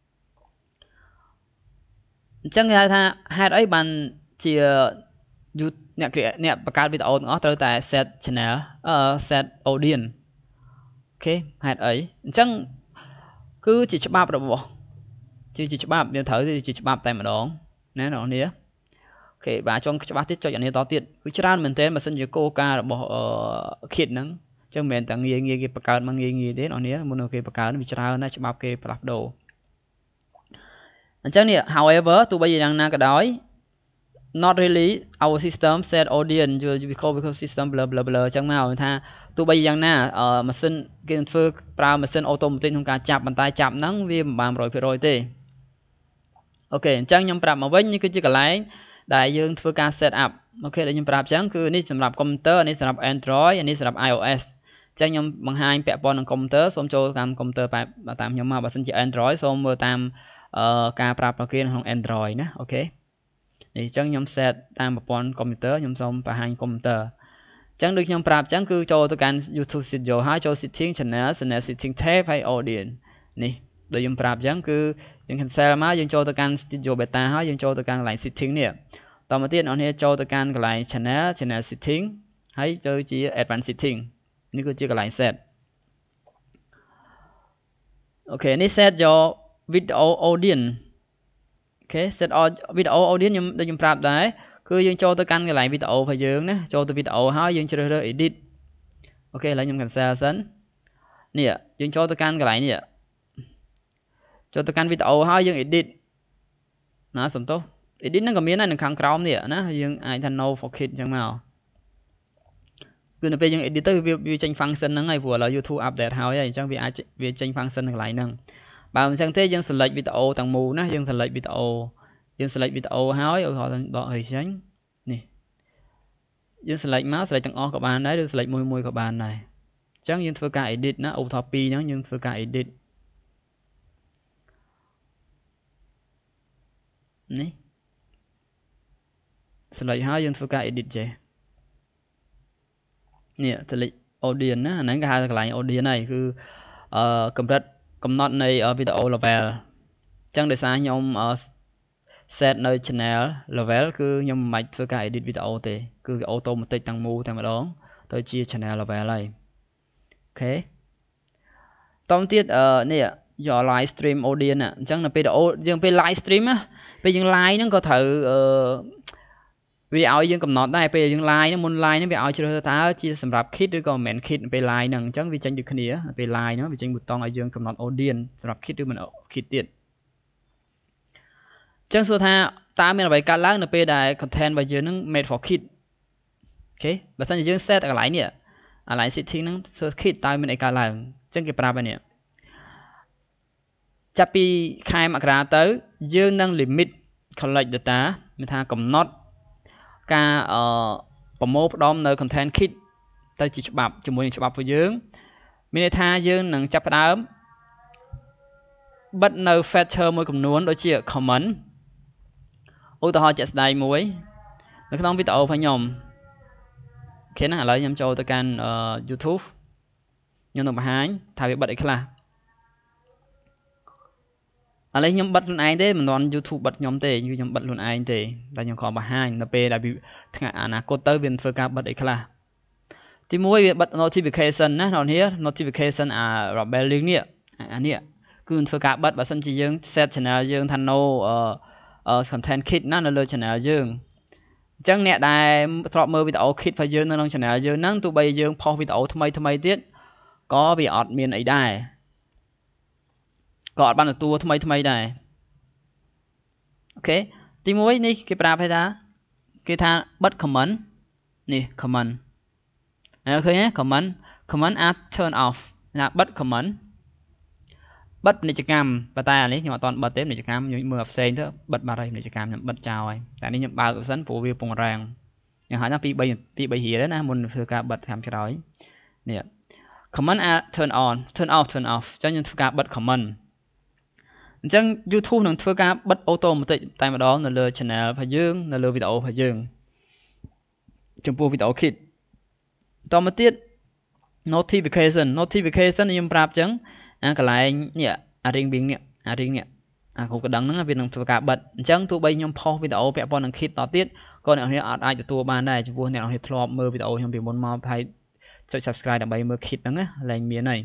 អញ្ចឹងគេហៅថាហេតុអីបានជាអ្នកអ្នកបង្កើតវីដេអូទាំងអស់ត្រូវតែ set channel អឺ set audience អូខេហេតុអីអញ្ចឹងគឺជាច្បាប់របស់ជាច្បាប់យើងត្រូវជាច្បាប់តែម្ដងណាអ្នកនរគ្នាអូខេបាទចង់ច្បាស់ទៀតចុចអានេះតទៀតគឺច្រើនមែនទែនបើសិនជាគោលការណ៍របស់អឺ kit ហ្នឹងអញ្ចឹងមិនមែនតែងាយងាយគេបង្កើតមកងាយងាយទេអ្នកនរគ្នាមុននឹងគេបង្កើតវាច្រើនណាស់ច្បាប់គេផ្លាស់ប្ដូរអញ្ចឹងនេះ however ទោះបីយ៉ាងណាក៏ដោយ not really our system set audience because because system blah blah blah អញ្ចឹងមកថាទោះបីយ៉ាងណាម៉ាស៊ីនគេធ្វើប្រើម៉ាស៊ីន automatic ក្នុងការចាប់បន្តែចាប់ហ្នឹងវាមិនបាន one hundred percent ទេអូខេអញ្ចឹងខ្ញុំប្រាប់មកវិញនេះគឺជាកន្លែងដែលយើងធ្វើការ set up អូខេដែលខ្ញុំប្រាប់អញ្ចឹងគឺនេះសម្រាប់ computer នេះសម្រាប់ Android នេះសម្រាប់ iOS អញ្ចឹងខ្ញុំបង្ហាញពាក់ព័ន្ធនឹង computer សូមចូលតាម computer តាមខ្ញុំមកបើសិនជា Android សូមមើលតាមអឺការប្រើប្រាស់គេក្នុង Android ណាអូខេនេះអញ្ចឹងខ្ញុំ set តាមប្រព័ន្ធ computer ខ្ញុំសូមបង្ហាញ computer អញ្ចឹងដូចខ្ញុំប្រាប់អញ្ចឹងគឺចូលទៅកាន់ YouTube Studio ហើយចូល setting channel channel setting tab ហើយ audience នេះដូចខ្ញុំប្រាប់អញ្ចឹងគឺយើង cancel មកយើងចូលទៅកាន់ Studio Beta ហើយយើងចូលទៅកាន់កន្លែង setting នេះតមកទៀតអ្នកនរចូលទៅកាន់កន្លែង channel channel setting ហើយទៅជា advanced setting នេះគឺជាកន្លែង set អូខេនេះ set your video audience អូខេ set video audience ខ្ញុំដូចខ្ញុំប្រាប់ដែរគឺយើងចូលទៅកាន់កន្លែងវីដេអូរបស់យើងណាចូលទៅវីដេអូហើយយើងជ្រើសរើស edit អូខេឥឡូវខ្ញុំ cancel សិននេះយើងចូលទៅកាន់កន្លែងនេះចូលទៅកាន់វីដេអូហើយយើង edit ណាសំទោស edit ហ្នឹងក៏មានដែរនៅខាងក្រោមនេះណាយើងអាចថា no for kid អញ្ចឹងមកគឺនៅពេលយើង edit ទៅវាចេញ function ហ្នឹងហើយព្រោះឥឡូវ YouTube update ហើយអញ្ចឹងវាអាចវាចេញ function នៅកន្លែងហ្នឹងបើមិនអញ្ចឹងទេយើង select វីដេអូទាំងមូលណាយើង select វីដេអូយើង select វីដេអូហើយឧទាហរណ៍ដកឲ្យចេញនេះយើង select មក select ទាំងអស់ក៏បានដែរឬ select មួយមួយក៏បានដែរអញ្ចឹងយើងធ្វើការ edit ណាឧទាហរណ៍ពីរហ្នឹងយើងធ្វើការ edit នេះ select ហើយយើងធ្វើការ edit ចេះនេះ select audience ណាអាហ្នឹងគេហៅថាកន្លែង audience ហើយគឺអឺកម្រិតកំណត់នៃវីដេអូ level អញ្ចឹងដោយសារខ្ញុំ set នៅ channel level គឺខ្ញុំមិនបាច់ធ្វើការ edit វីដេអូទេគឺ automatic ទាំងមូលតែម្ដងទៅជា channel level ហើយអូខេតោះទៀតអឺនេះយក live stream audience អញ្ចឹងនៅពេលយើងពេល live stream ណាពេលយើង live ហ្នឹងក៏ត្រូវអឺវាឲ្យយើងកំណត់ដែរពេលយើង live ហ្នឹងមុន live ហ្នឹងវាឲ្យជ្រើសរើសតើជាសម្រាប់ kid ឬក៏មិនមែន kid ពេល live ហ្នឹងអញ្ចឹងវាចេញដូចគ្នាពេល live ហ្នឹងវាចេញប៊ូតុងឲ្យយើងកំណត់ audience សម្រាប់ kid ឬមិន kid ទៀតអញ្ចឹងសួរថាតើមានអ្វីកើតឡើងនៅពេលដែល content របស់យើងហ្នឹង made for kid អូខេបើសិនជាយើង set កន្លែងនេះកន្លែង setting ហ្នឹង search kid តើមានអីកើតឡើងអញ្ចឹងគេប្រាប់ហើយនេះចាប់ពីខែមករាទៅយើងនឹង limit collect data មានថាកំណត់ការអឺប្រមូលផ្ដុំនៅ content kit ទៅជាច្បាប់ជាមួយនឹងច្បាប់របស់យើងមានន័យថាយើងនឹងចាប់ផ្ដើមបិទនៅ feature មួយចំនួនដូចជា comment ឧទាហរណ៍ជាក់ស្ដែងមួយនៅក្នុងវីដេអូរបស់ខ្ញុំអូខេណាឥឡូវខ្ញុំចូលទៅកាន់ YouTube ខ្ញុំនឹងបង្ហាញថាវាបិទអីខ្លះឥឡូវខ្ញុំបិទខ្លួនឯងទេមិនទាន់ YouTube បិទខ្ញុំទេគឺខ្ញុំបិទខ្លួនឯងទេតែខ្ញុំគ្រាន់បង្ហាញនៅពេលដែលថ្ងៃអនាគតទៅវាធ្វើការបិទអីខ្លះទីមួយវាបិទ notification ណាអ្នកនាង notification អា rebel link នេះអានេះគឺធ្វើការបិទបើសិនជាយើង set channel យើងថា no content kit ណានៅលើ channel យើងអញ្ចឹងអ្នកដែលធ្លាប់មើលវីដេអូ kit របស់យើងនៅក្នុង channel យើងហ្នឹងទោះបីយើងផុសវីដេអូថ្មីថ្មីទៀតក៏វាអត់មានអីដែរក៏អត់បានទទួលថ្មីថ្មីដែរអូខេទីមួយនេះគេប្រាប់ឲ្យថាគេថាបិទ comment នេះ comment ឃើញទេ comment comment អាច turn off ណាបិទ comment បិទពាណិជ្ជកម្មប៉ុន្តែអានេះខ្ញុំអត់ទាន់បិទទេពាណិជ្ជកម្មខ្ញុំមើលផ្សេងទៅបិទបាត់ហើយពាណិជ្ជកម្មខ្ញុំបិទចោលហើយតែនេះខ្ញុំបើកសិនព្រោះវាពងរាំងយ៉ាងហោចណាស់ពី3 ពី3រៀលណាមុនធ្វើការបិទខាងក្រោយនេះ comment អាច turn on turn off turn off អញ្ចឹងខ្ញុំធ្វើការបិទ comment អញ្ចឹង YouTube នឹងធ្វើការបិទ automatic តែម្ដងនៅលើ channel របស់យើងនៅលើវីដេអូរបស់យើងចំពោះវីដេអូ kit តមកទៀត notification notification ខ្ញុំប្រាប់អញ្ចឹងអាកន្លែងនេះអារៀងវិញនេះអារៀងនេះអាគ្រូកណ្ដឹងហ្នឹងវានឹងធ្វើការបិទអញ្ចឹងទោះបីខ្ញុំផុសវីដេអូពាក់ព័ន្ធនឹង kit តទៀតក៏អ្នកនរអត់អាចទទួលបានដែរចំពោះអ្នកនរធ្លាប់មើលវីដេអូខ្ញុំពីមុនមកហើយចុច subscribe ដើម្បីមើល kit ហ្នឹងណាឡើងមានហើយ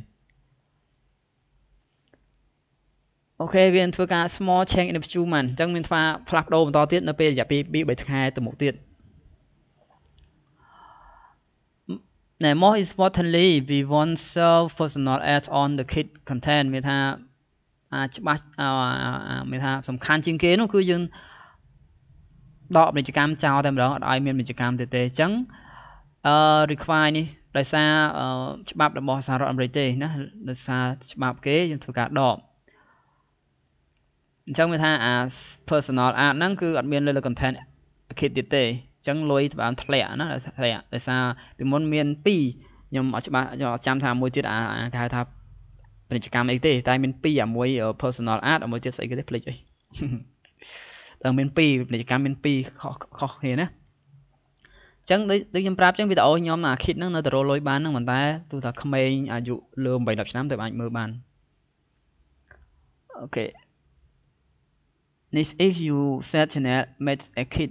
អូខេវានឹងធ្វើការ small change in the future អញ្ចឹងមានថាផ្លាស់ប្ដូរបន្តទៀតនៅពេលរយៈពេលពីរបីថ្ងៃទៅមុខទៀត Now, more importantly, we want serve personal ads on the kit content មានថាច្បាស់មានថាសំខាន់ជាងគេនោះគឺយើងដកពាណិជ្ជកម្មចោលតែម្ដងអត់ឲ្យមានពាណិជ្ជកម្មទេទេអញ្ចឹងអឺ require នេះដោយសារច្បាប់របស់សហរដ្ឋអាមេរិកទេណាដោយសារច្បាប់គេយើងធ្វើការដកអញ្ចឹងមានថាអា personal ad ហ្នឹងគឺអត់មានលើលើ content kit ទៀតទេអញ្ចឹងលុយបានធ្លាក់ណាធ្លាក់ដោយសារពីមុនមានពីរខ្ញុំអត់ច្បាស់ខ្ញុំអត់ចាំថាមួយទៀតអាគេហៅថាពាណិជ្ជកម្មអីទេតែមានពីរអាមួយ personal ad អាមួយទៀតស្អីគេទេភ្លេចអីតែមានពីរពាណិជ្ជកម្មមានពីរខុសគ្នាណាអញ្ចឹងដូចខ្ញុំប្រាប់អញ្ចឹងវីដេអូខ្ញុំអា kit ហ្នឹងនៅតែរលុយបានហ្នឹងប៉ុន្តែទោះថាក្មេងអាយុលើeight tenឆ្នាំទៅអាចមើលបានអូខេ This if you set channel make a kit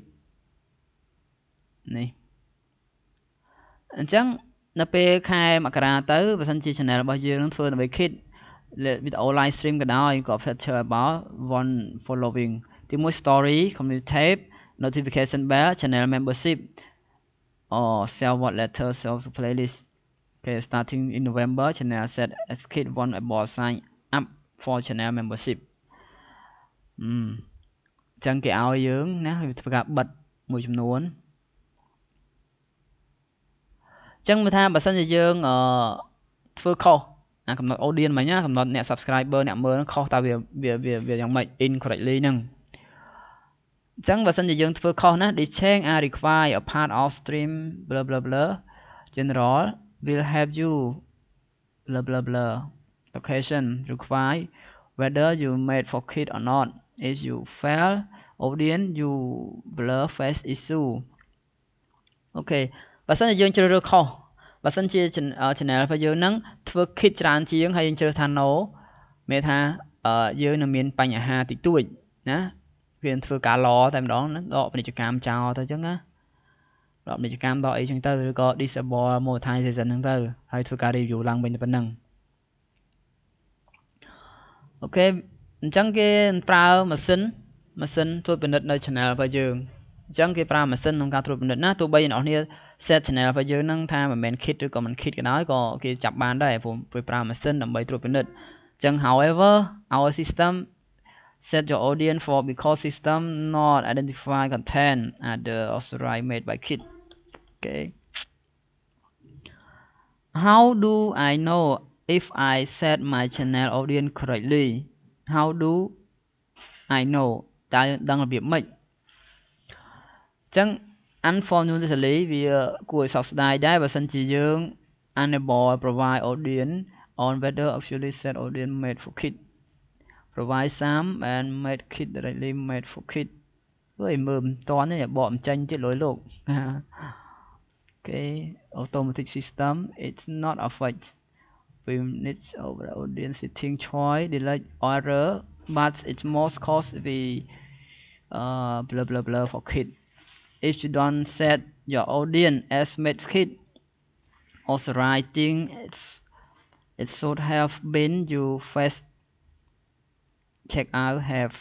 នេះអញ្ចឹងនៅពេលខែមករាទៅបើសិនជា channel របស់យើងនឹងធ្វើដើម្បី kit វីដេអូ live stream ក៏ដោយក៏ feature about one following ទីមួយ story community tab notification bell channel membership or sell what letter sell playlist okay starting in November channel set as kit one about sign up for channel membership អឺអញ្ចឹងគេឲ្យយើងណាធ្វើការបិទមួយចំនួនអញ្ចឹងមើលថាបើសិនជាយើងអឺធ្វើខុសអាកំណត់ audience មិញណាកំណត់អ្នក subscriber អ្នកមើលហ្នឹងខុសតើវាវាវាយ៉ាងម៉េច incorrectly ហ្នឹងអញ្ចឹងបើសិនជាយើងធ្វើខុសណា this change are require a part of stream blah blah blah general will help you blah blah blah location require whether you made for kit or not if you fail audience you blur face issue អូខេបើសិនជាយើងជ្រើសរើសខុសបើសិនជា channel របស់យើងហ្នឹងធ្វើ kit ច្រើនជាងហើយយើងជ្រើសថា no មានថាយើងនឹងមានបញ្ហាតិចតួចណាវាធ្វើការឡតែម្ដងដកពាណិជ្ជកម្មចោលទៅអញ្ចឹងណាដកពាណិជ្ជកម្មដកអីចឹងទៅឬក៏ disable monetization ហ្នឹងទៅហើយធ្វើការ review ឡើងវិញតែប៉ុណ្្នឹងអូខេអញ្ចឹងគេប្រើម៉ាស៊ីនម៉ាស៊ីនត្រួតពិនិត្យនៅ channel របស់យើងអញ្ចឹងគេប្រើម៉ាស៊ីនក្នុងការត្រួតពិនិត្យណាទោះបីអ្នកនរ set channel របស់យើងហ្នឹងថាមិនមែន kit ឬក៏មិន kit ក៏ដោយក៏គេចាប់បានដែរព្រោះគេប្រើម៉ាស៊ីនដើម្បីត្រួតពិនិត្យអញ្ចឹង however our system set your audience for because system not identify content at the authorized made by kit okay how do I know if I set my channel audience correctly how do I know តើដឹងរបៀបម៉េចអញ្ចឹងunfortunately វាគួរឲ្យសោកស្ដាយដែរបើសិនជាយើង enable provide audience on whether actually set audience made for kit provide some and made kit directly made for kit អើយមើលមិនតាន់ទេបកមិនចេញទៀតលុយលោក Okay automatic system it's not affect we need over audience setting choice delete error but it's most cost we uh blah blah blah for kit if you don't set your audience as made kit also writing it's it should have been you first check out have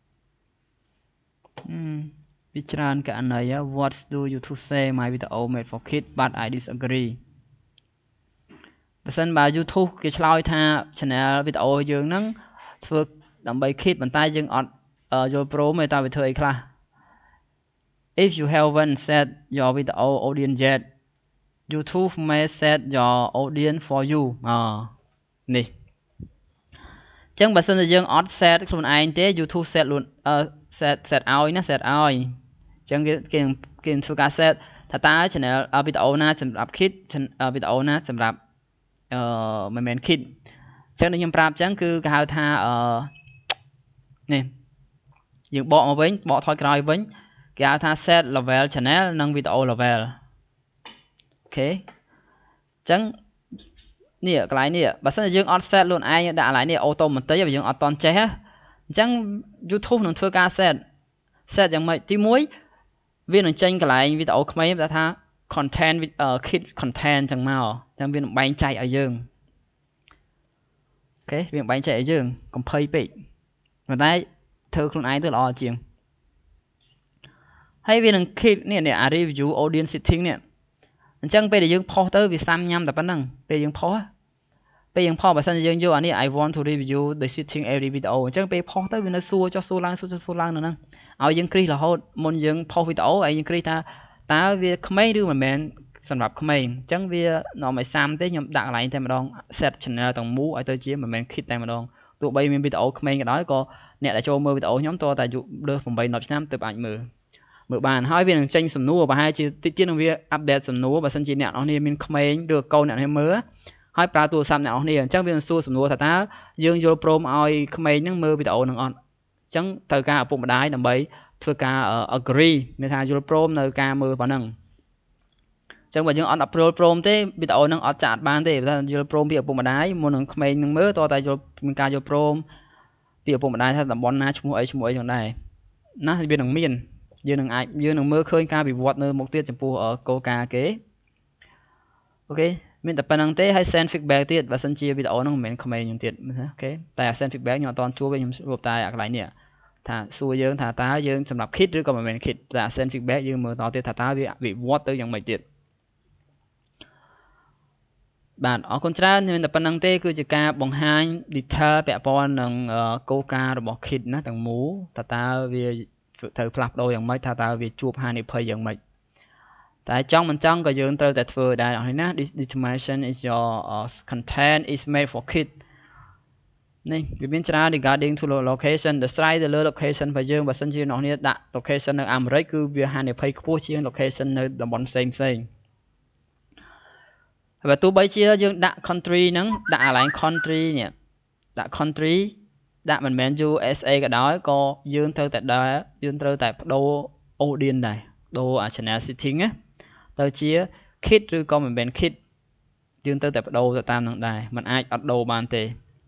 ពីច្រើនករណី what do you to say my video made for kit but I disagree បើសិនបើ YouTube គេឆ្លើយថា channel វីដេអូយើងហ្នឹងធ្វើដើម្បី kit ប៉ុន្តែយើងអត់យល់ព្រមទេតើវាធ្វើអីខ្លះ if you haven't set your video audience yet YouTube may set your audience for you អនេះចឹងបើសិនជាយើងអត់ set ខ្លួនឯងទេ YouTube set ខ្លួនអឺ set set ឲ្យណា set ឲ្យចឹងគេគេគេធ្វើការ set ថាតើ channel វីដេអូណាសម្រាប់ kid វីដេអូណាសម្រាប់អឺមិនមែន kid ចឹងដូចខ្ញុំប្រាប់ចឹងគឺគេហៅថាអឺនេះយើងបកមកវិញបកថយក្រោយវិញគេហៅថា set level channel និង video level អូខេចឹងនេះកន្លែងនេះបើសិនជាយើងអត់ set ខ្លួនឯងដាក់កន្លែងនេះ automatic បើយើងអត់តន់ចេះអញ្ចឹង YouTube នឹងធ្វើការ set set យ៉ាងម៉េចទីមួយវានឹងចេញកន្លែងវីដេអូក្មេងថា content kid content ចឹងមកចឹងវានឹងបែងចែកឲ្យយើងអូខេវាបែងចែកឲ្យយើងកំភៃពេកប៉ុន្តែធ្វើខ្លួនឯងទៅល្អជាងហើយវានឹង kid នេះនេះអា review audience setting នេះអញ្ចឹងពេលដែលយើងផុសទៅវាសាំញ៉ាំតែប៉ុណ្ណឹងពេលយើងផុសពេលយើងផុសបើសិនជាយើងយកអានេះ I want to review the setting every video អញ្ចឹងពេលផុសទៅវានៅសួរចុះសួរឡើងសួរចុះសួរឡើងនៅហ្នឹងឲ្យយើងគ្រីសរហូតមុនយើងផុសវីដេអូហើយយើងគ្រីសថាតើវាក្មេងឬមិនមែនសម្រាប់ក្មេងអញ្ចឹងវានាំឲ្យសាំទេខ្ញុំដាក់កន្លែងតែម្ដង set channel ទាំងមូលឲ្យទៅជាមិនមែន kid តែម្ដងទោះបីមានវីដេអូក្មេងក៏ដោយក៏អ្នកដែលចូលមើលវីដេអូខ្ញុំតើតែអាយុលើសeight 10ឆ្នាំទើបអាចមើលមើលបានហើយវានឹងចេញសំណួរប្រហែលជាតិចទៀតនឹងវាអាប់ដេតសំណួរបើសិនជាអ្នកនរគ្នាមានក្មេងឬកូនអ្នកនរគ្នាមើលហើយប្រើទូរស័ព្ទអ្នកនរគ្នាអញ្ចឹងវានឹងសួរសំណួរថាតើយើងយល់ព្រមឲ្យក្មេងហ្នឹងមើលវីដេអូហ្នឹងអត់អញ្ចឹងត្រូវការឪពុកម្ដាយដើម្បីធ្វើការ agree មានថាយល់ព្រមនៅការមើលប៉ុណ្ណឹងអញ្ចឹងបើយើងអត់ upload ព្រមទេវីដេអូហ្នឹងអត់ចាក់បានទេបើយល់ព្រមពីឪពុកម្ដាយមុននឹងក្មេងនឹងមើលតើតែយល់មានការយល់ព្រមពីឪពុកម្ដាយថាតំបន់ណាឈ្មោះអីឈ្មោះអីចឹងដែរណាវានឹងមានយើងនឹងអាចយើងនឹងមើលឃើញការវិវត្តនៅមុខទៀតចំពោះគោលការណ៍គេអូខេមានតែប៉ុណ្្នឹងទេហើយ send feedback ទៀតបើសិនជាវីដេអូហ្នឹងមិនមែនក្មេងខ្ញុំទៀតអូខេតែ send feedback ខ្ញុំអត់តន់ជួបទេខ្ញុំជួបតែអាកន្លែងនេះថាសួរយើងថាតើយើងសម្រាប់ kid ឬក៏មិនមែន kid តែ send feedback យើងមើលតទៀតថាតើវាវិវត្តទៅយ៉ាងម៉េចទៀតបាទអរគុណច្រើនមានតែប៉ុណ្្នឹងទេគឺជាការបង្ហាញ detail ពាក់ព័ន្ធនឹងគោលការណ៍របស់ kid ណាទាំងមូលតើតើវាត្រូវផ្លាស់ប្ដូរយ៉ាងម៉េចថាតើវាជួបហានិភ័យយ៉ាងម៉េចតែចង់មិនចង់ក៏យើងត្រូវតែធ្វើដែរអរណា This determination is your uh, content is made for kid នេះវាមានច្រើន regarding to location ដែលស្រ័យទៅលើ location របស់យើងបើសិនជាអ្នកនេះដាក់ location នៅអាមេរិកគឺវាហានិភ័យខ្ពស់ជាង location នៅតំបន់ផ្សេងផ្សេងហើយបើទោះបីជាយើងដាក់ country ហ្នឹងដាក់កន្លែង country នេះដាក់ country ដាក់មិនមែន U S A ក៏ដោយក៏យើងត្រូវតែដែរយើងត្រូវតែបដូរ audience ដែរដូរអា channel setting ណាទៅជា kid ឬក៏មិនមែន kid យើងត្រូវតែបដូរទៅតាមនឹងដែរมันអាចអត់ដូរបានទេ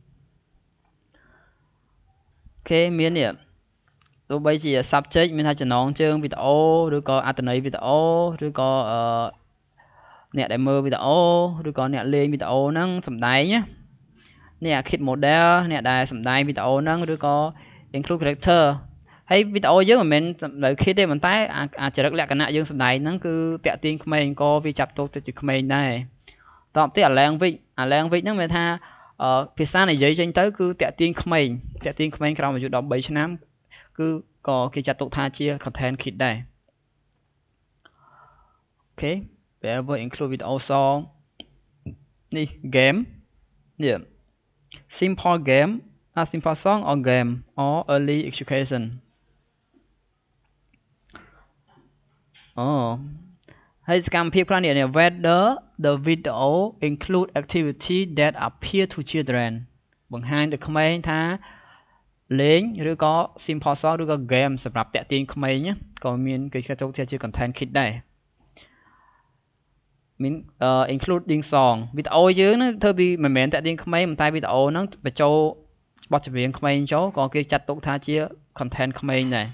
អូខេមាននេះទោះបីជា subject មានថាចំណងជើងវីដេអូឬក៏អត្ថន័យវីដេអូឬក៏អឺអ្នកដែលមើលវីដេអូឬក៏អ្នកលេងវីដេអូហ្នឹងសម្ដែងណានេះអា kid model អ្នកដែលសម្ដែងវីដេអូហ្នឹងឬក៏ include character ហើយវីដេអូយើងមិនមែននៅ kid ទេប៉ុន្តែអាចរិតលក្ខណៈយើងសម្ដែងហ្នឹងគឺតាក់ទាញក្មេងក៏វាចាប់ទោសទៅជាក្មេងដែរតបទៀតអា language អា language ហ្នឹងមានថាភាសានិយាយចេញទៅគឺតាក់ទាញក្មេងតាក់ទាញក្មេងក្រោមអាយុthirteenឆ្នាំគឺក៏គេចាត់ទុកថាជា content kid ដែរអូខេ wherever include video song នេះ game នេះ simple game a simple song or game or early education អូហើយសកម្មភាពខ្លះនេះ whether the video include activity that appeal to children បង្ហាញទៅក្មេងថាលេងឬក៏ simple song ឬក៏ game សម្រាប់តាក់ទាញក្មេងក៏មានគេចាត់ទុកថាជា content kid ដែរមាន including song វីដេអូយើងហ្នឹងធ្វើពីមិនមែនតាក់ទាញក្មេងតែវីដេអូហ្នឹងបញ្ចូលបទចម្រៀងក្មេងចូលក៏គេចាត់ទុកថាជា content ក្មេងដែរ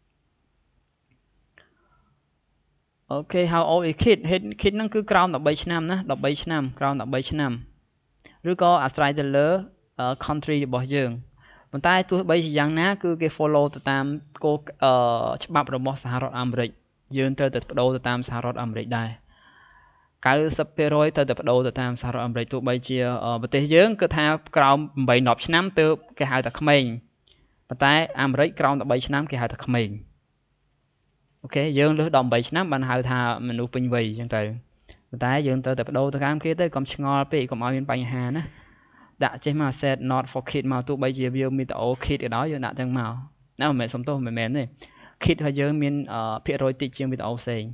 អូខេ how old is kid kid ហ្នឹងគឺក្រោមthirteenឆ្នាំណាthirteenឆ្នាំក្រោមthirteenឆ្នាំឬក៏អាស្រ័យទៅលើ country របស់យើងប៉ុន្តែទោះបីជាយ៉ាងណាគឺគេ follow ទៅតាមគោលច្បាប់របស់សហរដ្ឋអាមេរិកយើងត្រូវតែបដូរទៅតាមសហរដ្ឋអាមេរិកដែរninety percent ត្រូវតែបដូរទៅតាមសហរដ្ឋអាមេរិកទោះបីជាប្រទេសយើងគឺថាក្រោមeight tenឆ្នាំទើបគេហៅថាក្មេងប៉ុន្តែអាមេរិកក្រោមthirteenឆ្នាំគេហៅថាក្មេងអូខេយើងលើសeightឆ្នាំបានហៅថាមនុស្សពេញវ័យអញ្ចឹងទៅតែយើងត្រូវតែបដូរទៅតាមគេទៅកុំឆ្ងល់ពេកកុំឲ្យមានបញ្ហាណាដាក់ចេះមក set not for kid មកទោះបីជាវាមានវីដេអូ kid ក៏ដោយយើងដាក់ទាំងមកណាមិនមែនសុំទោសមិនមែនទេ kid របស់យើងមានភាគរយតិចជាងវីដេអូផ្សេង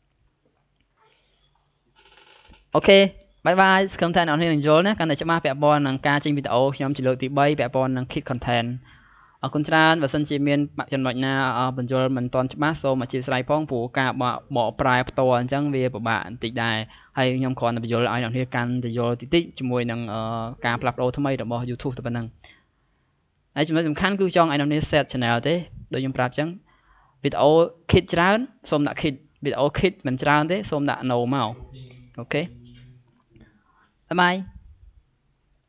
អូខេបាយបាយសង្ឃឹមថាអ្នកនរនឹងយល់ណាកាន់តែច្បាស់ពាក់ព័ន្ធនឹងការចេញវីដេអូខ្ញុំជាលើកទី3ពាក់ព័ន្ធនឹង kid content អរគុណច្រើនបើសិនជាមានចំណុចណាបញ្យល់មិនទាន់ច្បាស់សូមអធិស្ឋានផងព្រោះការបកប្រែផ្ទាល់អញ្ចឹងវាពិបាកបន្តិចដែរហើយខ្ញុំគ្រាន់តែបញ្យល់ឲ្យអ្នកនរកាន់តែយល់តិចតិចជាមួយនឹងការផ្លាស់ប្ដូរថ្មីរបស់ YouTube តែប៉ុណ្ណឹងហើយចំណុចសំខាន់គឺចង់ឲ្យអ្នកនរ set channel ទេដូចខ្ញុំប្រាប់អញ្ចឹងវីដេអូ kid ច្រើនសូមដាក់ kid វីដេអូ kid មិនច្រើនទេសូមដាក់ no មកអូខេបាយបាយ